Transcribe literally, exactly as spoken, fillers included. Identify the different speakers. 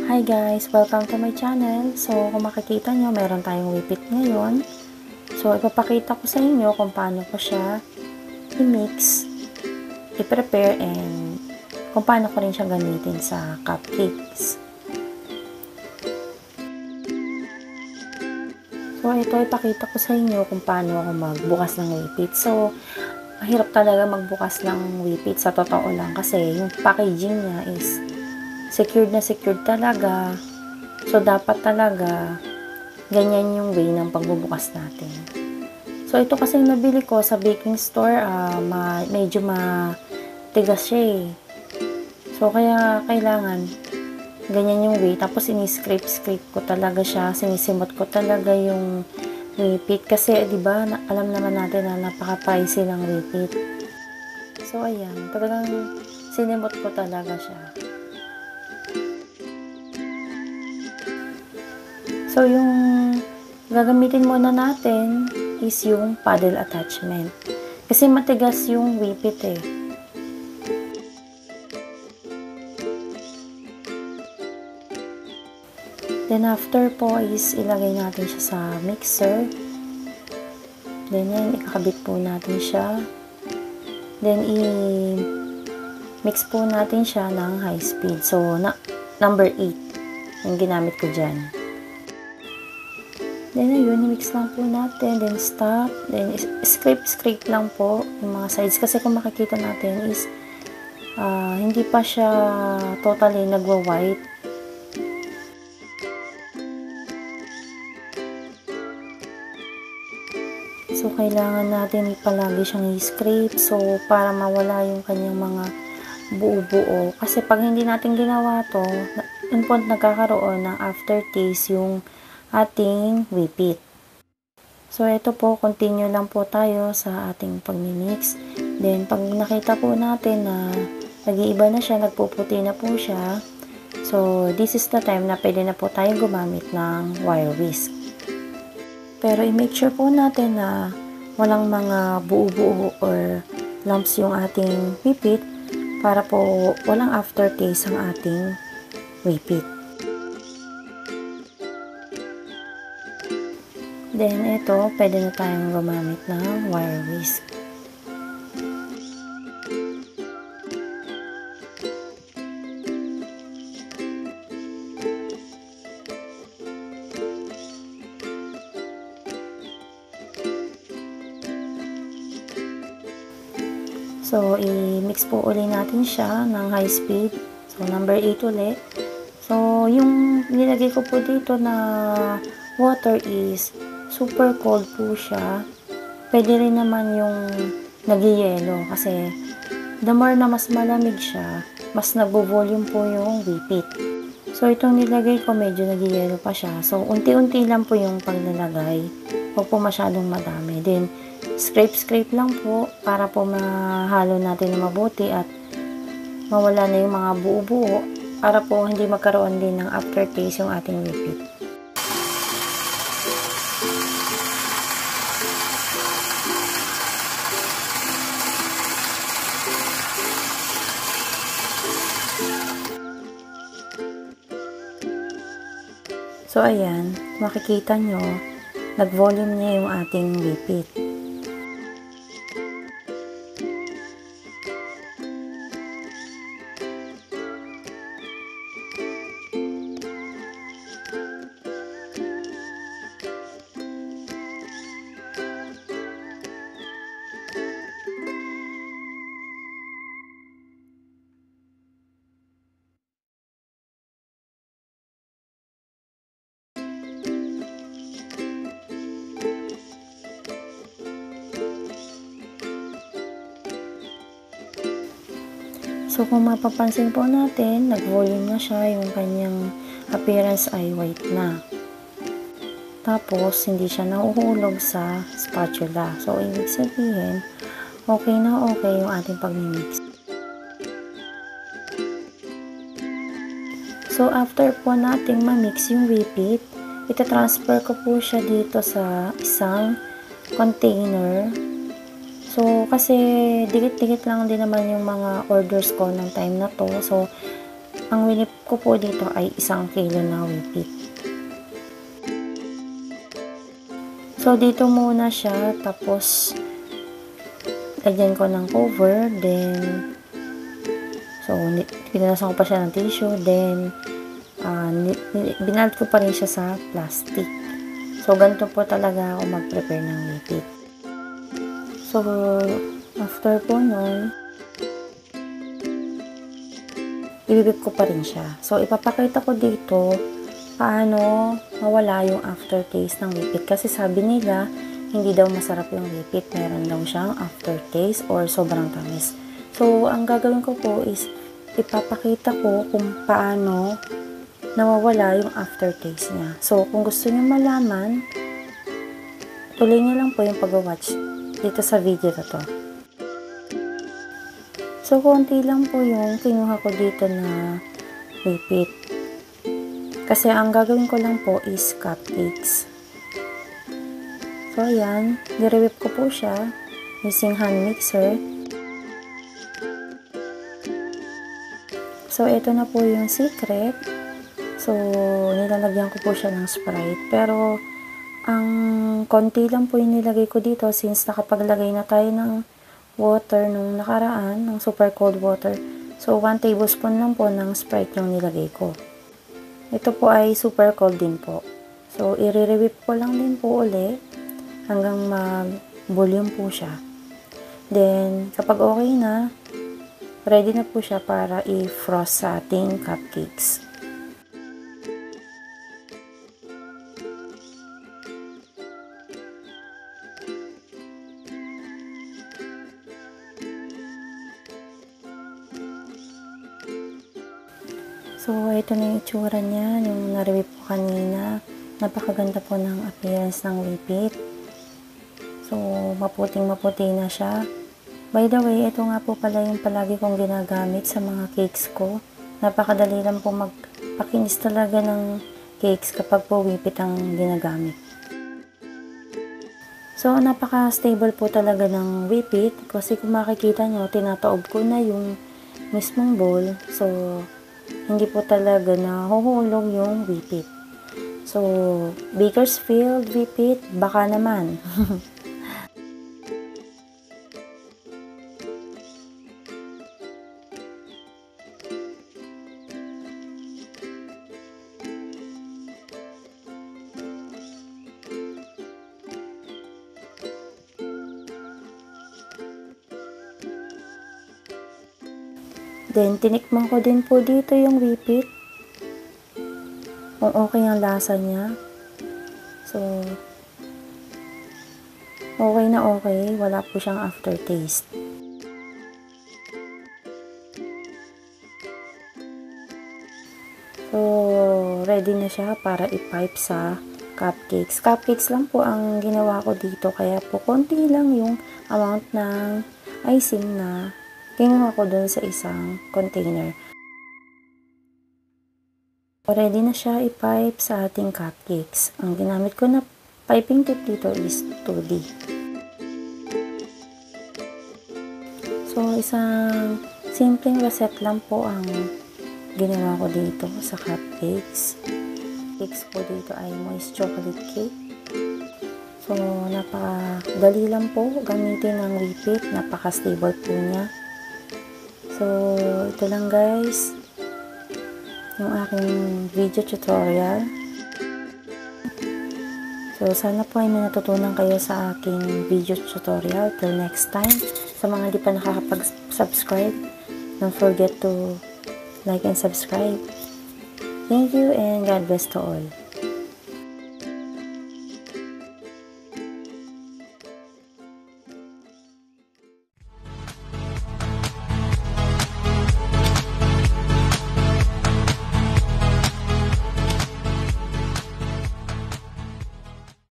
Speaker 1: Hi guys! Welcome to my channel. So, kung makikita nyo, meron tayong whippet ngayon. So, ipapakita ko sa inyo kung paano ko siya i-mix, i-prepare, and kung paano ko rin siya gamitin sa cupcakes. So, ito ipakita ko sa inyo kung paano ako magbukas ng whippet. So, mahirap talaga magbukas ng whippet sa totoo lang kasi yung packaging niya is secured na secured talaga. So, dapat talaga ganyan yung way ng pagbubukas natin. So, ito kasi nabili ko sa baking store, uh, ma medyo matigas siya eh. So, kaya kailangan ganyan yung way. Tapos, ini-scrape-scrape ko talaga siya. Sinisimot ko talaga yung whippet. Kasi, di ba alam naman natin na napaka-pricey ng whippet. So, ayan. Talagang sinimot ko talaga siya. So, yung gagamitin muna natin is yung paddle attachment. Kasi matigas yung whippet eh. Then, after po is ilagay natin siya sa mixer. Then, yan, ikakabit po natin siya. Then, i-mix po natin siya ng high speed. So, na number eight yung ginamit ko dyan. Then, ayun, i-mix lang po natin. Then, stop. Then, scrape-scrape lang po yung mga sides. Kasi kung makikita natin is uh, hindi pa siya totally nagwa-white. So, kailangan natin palagi siyang i-scrape. So, para mawala yung kanyang mga buo-buo. Kasi pag hindi natin ginawa to, yun po nagkakaroon ng aftertaste yung ating whippet. So, ito po, continue lang po tayo sa ating pag-mix. Then, pag nakita po natin na nag-iiba na siya, nagpuputi na po siya, so, this is the time na pwede na po tayo gumamit ng wire whisk. Pero, i-make sure po natin na walang mga buo-buo or lumps yung ating whippet para po walang aftertaste ang ating whippet. Then, ito, pwede na tayong gumamit ng wire whisk. So, i-mix po uli natin siya ng high speed. So, number eight uli. So, yung nilagay ko po dito na water is super cold po siya. Pwede rin naman yung nag-yelo kasi the more na mas malamig siya, mas nagbo-volume po yung whippet. So, itong nilagay ko medyo nag-yelo pa siya. So, unti-unti lang po yung paglalagay. Huwag po masyadong madami. Then, scrape-scrape lang po para po mahalo natin na mabuti at mawala na yung mga buo-buo para po hindi magkaroon din ng aftertaste yung ating whippet. So, ayan, makikita nyo, nag-volume niya yung ating whippet. So, kung mapapansin po natin, nag-volume na siya, yung kanyang appearance ay white na. Tapos, hindi siya nahuhulog sa spatula. So, ibig sabihin, okay na okay yung ating pag-mix. So, after po nating ma-mix yung whippet, ita-transfer ko po siya dito sa isang container. So, kasi dikit-dikit lang din naman yung mga orders ko ng time na to. So, Ang winip ko po dito ay isang kilo na whippet. So, dito muna siya, tapos lagyan ko ng cover, then so, pinalasan ko pa siya ng tissue, then uh, binalot ko pa rin siya sa plastic. So, ganito po talaga ako mag-prepare ng whippet. So, after po nun, ibibip ko pa rin siya. So, ipapakita ko dito paano mawala yung aftertaste ng whippet. Kasi sabi nila, hindi daw masarap yung whippet. Meron daw siyang aftertaste or sobrang tamis. So, ang gagawin ko po is, ipapakita ko kung paano nawawala yung aftertaste niya. So, kung gusto niyo malaman, tuloy niyo lang po yung pag-watch dito sa video na to. So, konti lang po yung kinuha ko dito na whippet. Kasi ang gagawin ko lang po is cupcakes. So, ayan. Nire-whip ko po siya using hand mixer. So, ito na po yung secret. So, nilalagyan ko po siya ng Sprite. Pero, ang konti lang po yung nilagay ko dito since nakapaglagay na tayo ng water nung nakaraan, ng super cold water. So, one tablespoon lang po ng Sprite yung nilagay ko. Ito po ay super cold din po. So, i-re-whip ko lang din po uli hanggang mag-volume po siya. Then, kapag okay na, ready na po siya para i-frost sa ating cupcakes. So, ito na yung itsura niya, yung na-review po kanina. Napakaganda po ng appearance ng whippet. So, maputing maputi na siya. By the way, ito nga po pala yung palagi kong ginagamit sa mga cakes ko. Napakadali lang po magpakinis talaga ng cakes kapag po whippet ang ginagamit. So, napaka-stable po talaga ng whippet kasi kung makikita nyo, tinataob ko na yung mismong bowl. So, hindi po talaga nahuhulog yung whippet. So, Bakersfield whippet, baka naman. Then, tinikman ko din po dito yung whippet. Kung okay ang lasa niya. So, okay na okay. Wala po siyang aftertaste. So, ready na siya para i-pipe sa cupcakes. Cupcakes lang po ang ginawa ko dito. Kaya po, konti lang yung amount ng icing na kinuha ko dun sa isang container. Ready na siya i-pipe sa ating cupcakes. Ang ginamit ko na piping tip dito is two D. So, isang simpleng reset lang po ang ginawa ko dito sa cupcakes. Cakes po dito ay moist chocolate cake. So, napakadali lang po gamitin ng whippet. Napaka-stable po niya. So, ito lang guys, yung aking video tutorial. So, sana po ay may natutunan kayo sa aking video tutorial. Till next time, sa mga di pa nakakapag-subscribe, don't forget to like and subscribe. Thank you and God bless to all.